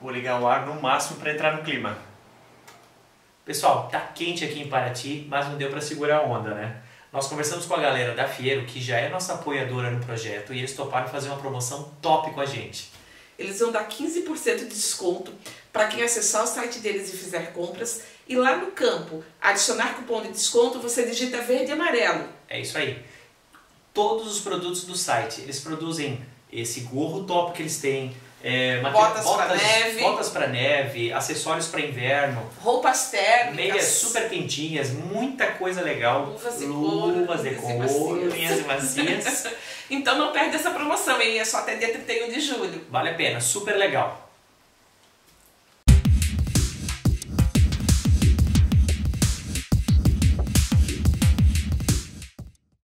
Vou ligar o ar no máximo para entrar no clima. Pessoal, tá quente aqui em Paraty, mas não deu para segurar a onda, né? Nós conversamos com a galera da Fiero, que já é nossa apoiadora no projeto, e eles toparam fazer uma promoção top com a gente. Eles vão dar 15% de desconto para quem acessar o site deles e fizer compras. E lá no campo, adicionar cupom de desconto, você digita verde e amarelo. É isso aí. Todos os produtos do site, eles produzem esse gorro top que eles têm, botas para neve, acessórios para inverno, roupas térmicas, meias super quentinhas, muita coisa legal, luvas de couro, linhas e macias. Então não perde essa promoção, hein? É só até dia 31 de julho. Vale a pena, super legal.